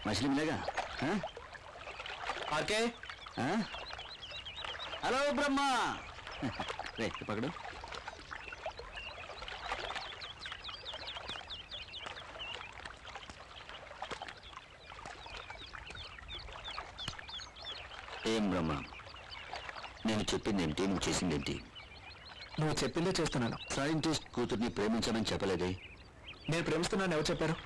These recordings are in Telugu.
मछली मिलेगा? आरके? हेलो ब्रह्मा। रे पकड़ो। ఏం బ్రహ్మ, నేను చెప్పిందేంటి, నువ్వు చేసిందేంటి? నువ్వు చెప్పిందే చేస్తున్నాను. సైంటిస్ట్ కూతుర్ని ప్రేమించమని చెప్పలేదే? నేను ప్రేమిస్తున్నాను ఎవరు చెప్పారు?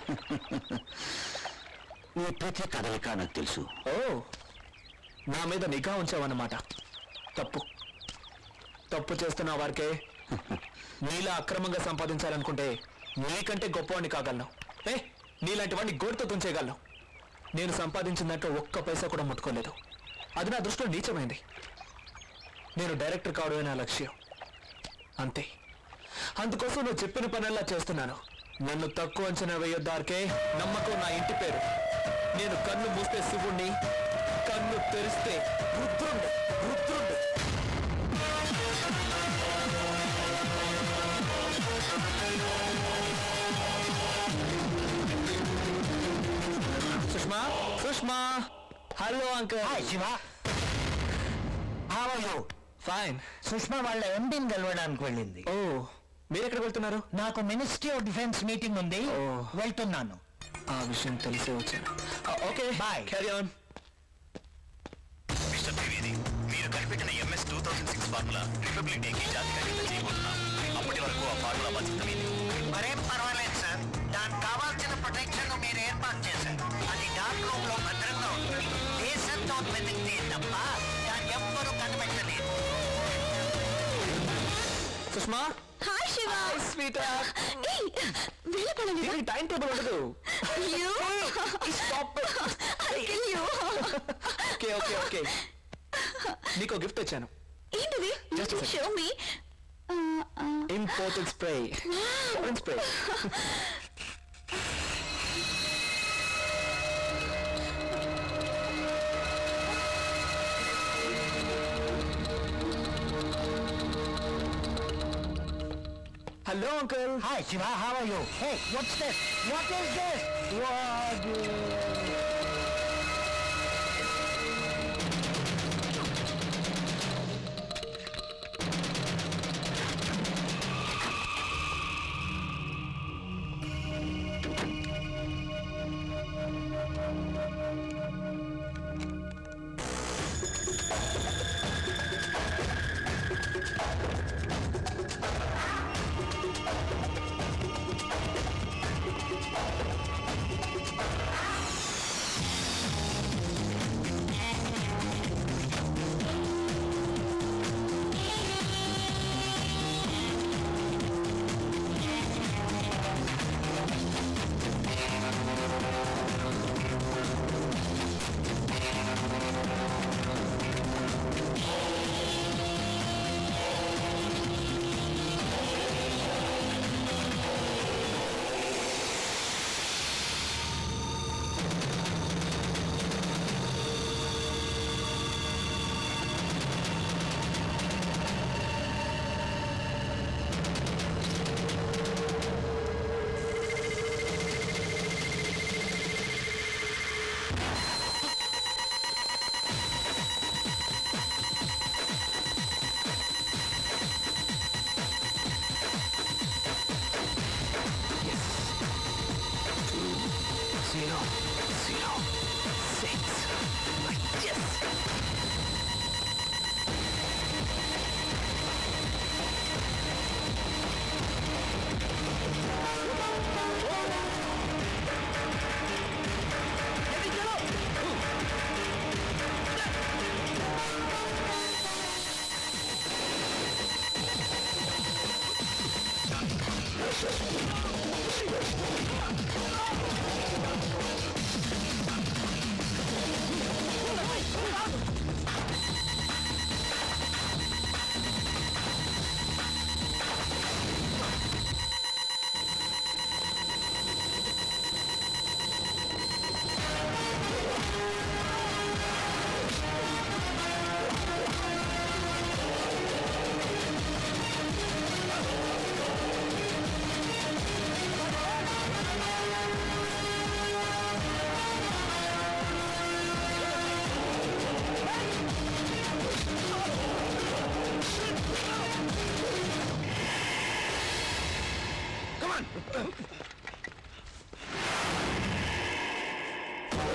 నీ ప్రతి కదలిక నాకు తెలుసు. ఓ, నా మీద నిఘా ఉంచావన్నమాట. తప్పు తప్పు చేస్తున్నావు వారికే. నీలా అక్రమంగా సంపాదించాలనుకుంటే నీకంటే గొప్పవాడిని కాగలను. నీలాంటి వాడిని గోడుతో తుంచేయగలను. నేను సంపాదించిన దాంట్లో ఒక్క పైసా కూడా ముట్టుకోలేదు. అది నా దృష్టిలో నీచమైంది. నేను డైరెక్టర్ కావడమే నా లక్ష్యం, అంతే. అందుకోసం నువ్వు చెప్పిన పనల్లా చేస్తున్నాను. నన్ను తక్కువ అంచనా వేయొద్దార్కే. నమ్మకం నా ఇంటి పేరు. నేను కన్ను మూస్తే శివుణ్ణి, కన్ను తెరిస్తే రుద్రుండు. రుద్రుండు. Sushma, Sushma. Hello uncle. Hi Shiva, how are you? Fine. Sushma వాళ్ళ ఎండీని కలవడానికి వెళ్ళింది. ఓ, మీరు ఎక్కడికి వెళ్తున్నారు? నాకు మినిస్ట్రీ ఆఫ్ డిఫెన్స్ మీటింగ్ ఉంది, వెళ్తున్నాను. ఆ విషయం తెలిసే వచ్చాను. Okay, bye. Carry on. Mister Trivedi, మీరు కనిపెట్టిన MS 2006 ఫార్ములా రిపబ్లిక్ డేకి జాతికి అంకితం చేయబోతున్నాం. అప్పటి వరకు ఆ ఫార్ములా బాధ్యత మీది. మరేం పర్వాలేదు సార్, దానికి కావాల్సిన ప్రొటెక్షన్ మీరు ఏర్పాటు చేశారు. అది డార్క్ రూమ్ లో భద్రంగా ఉంటుంది. దేశంతో వెతికితే తప్ప దాన్ని ఎవ్వరూ కనిపెట్టలేదు. సుష్మా. హాయ్ శివ. స్వీట్. వెళ్ళకూడదు. టైం టేబుల్ ఉండదు. ఓకే ఓకే ఓకే, నీకు గిఫ్ట్ వచ్చాను. ఏంటిది? Show me. Imported spray. Spray. Hello, uncle. Hi, Shiva. How are you? Hey, what's this? What is this? What?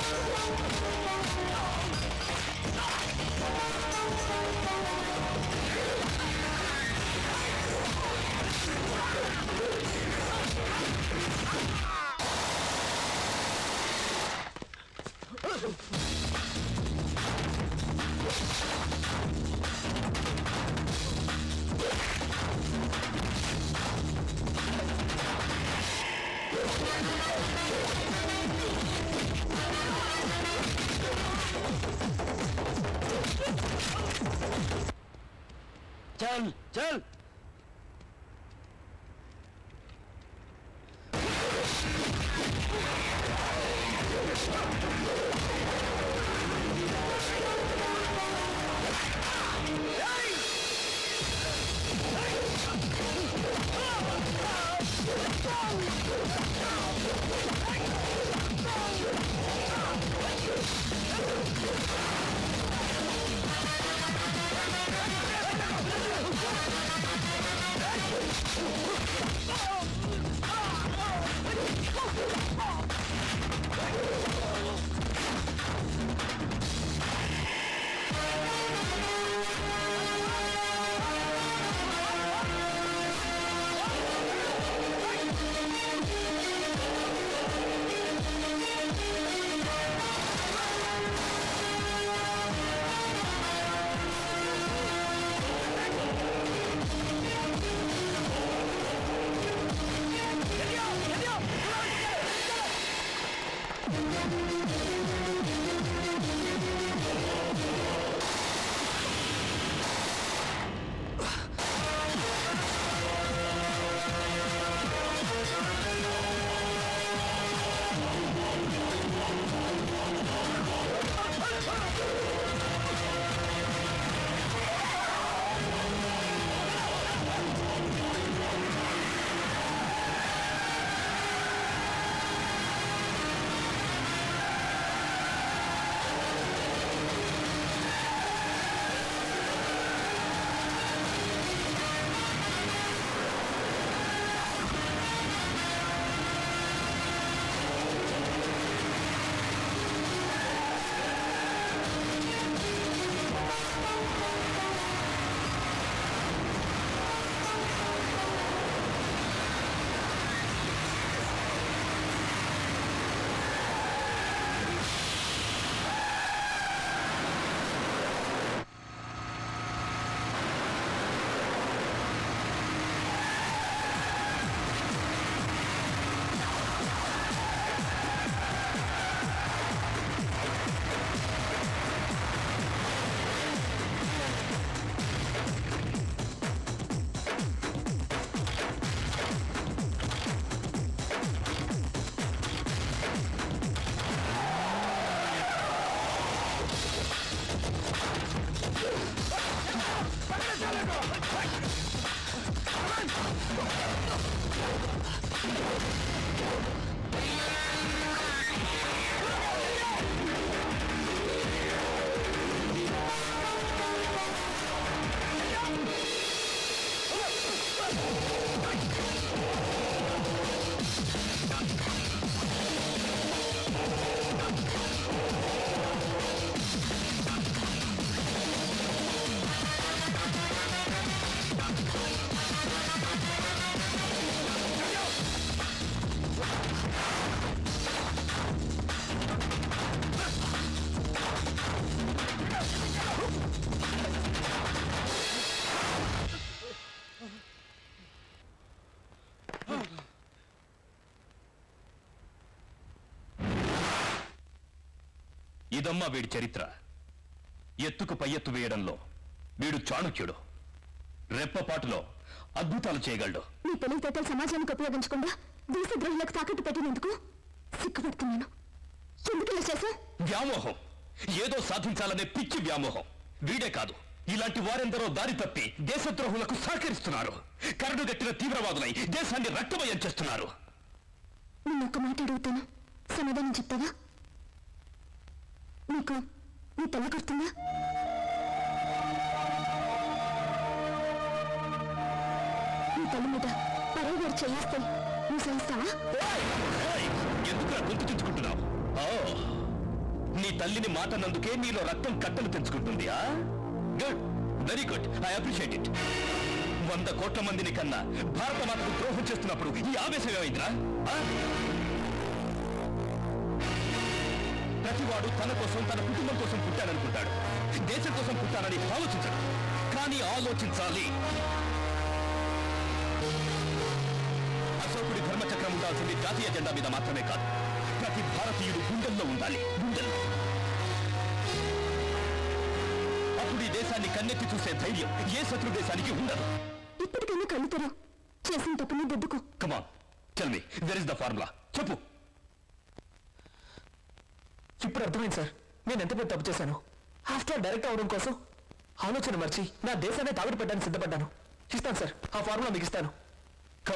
चल चल ఇదమ్మా వీడి చరిత్ర. ఎత్తుకు పై ఎత్తు వేయడంలో వీడు చాణుక్యుడు. రెప్పపాటులో అద్భుతాలు చేయగలడు. మీ తెలివితేటలు సమాజానికి ఉపయోగించకుండా దేశద్రోహులకు తాకట్టు పెట్టినందుకు సిగ్గుపడుతున్నాను. ఎందుకు చేశా? వ్యామోహం, ఏదో సాధించాలనే పిచ్చి వ్యామోహం. వీడే కాదు, ఇలాంటి వారెందరో దారి తప్పి దేశద్రోహులకు సహకరిస్తున్నారు. కరడుగట్టిన తీవ్రవాదులై దేశాన్ని రక్తమయం చేస్తున్నారు. నిన్నొక్క మాట అడుగుతాను, సమాధానం చెప్తావా? నీకు నీ తల్లి గుర్తుందా? నీ తల్లి మీద పరవ గారు చేయిస్తే నువ్వు సహిస్తావా? ఎందుకు గొంతు తెచ్చుకుంటున్నావు? తల్లిని మాటనందుకే నీలో రక్తం కట్టలు తెంచుకుంటుంది. Good, very good, I appreciate it. 100 కోట్ల మందిని కన్నా భారత మాతకు ద్రోహం చేస్తున్నప్పుడు ఈ ఆవేశం ఏమైందిరా? ప్రతివాడు తన కోసం, తన కుటుంబం కోసం పుట్టాడనుకుంటాడు. దేశం కోసం పుట్టానని ఆలోచించడు. కానీ ఆలోచించాలి. అశోకుడి ధర్మచక్రం ఉండాల్సింది జాతీయ జెండా మీద మాత్రమే కాదు, ప్రతి భారతీయుడు గుండెల్లో ఉండాలి. గుండెల్లో. అప్పుడు ఈ దేశాన్ని కన్నెత్తి చూసే ధైర్యం ఏ శత్రు దేశానికి ఉండదు. ఇప్పటికైనా కళ్ళు తెరవు. చేసిన తప్పుని దిద్దుకో. Come on, tell me, where is the formula? చెప్పు. ఇప్పుడు అర్థమైంది సార్, నేను ఎంత పెద్ద తప్పు చేశాను. ఆఫ్టర్ డైరెక్ట్ అవడం కోసం ఆలోచన మర్చి నా దేశాన్ని తాగుడు పెట్టడానికి సిద్ధపడ్డాను. ఇస్తాను సార్, ఆ ఫార్ములా మీకు ఇస్తాను.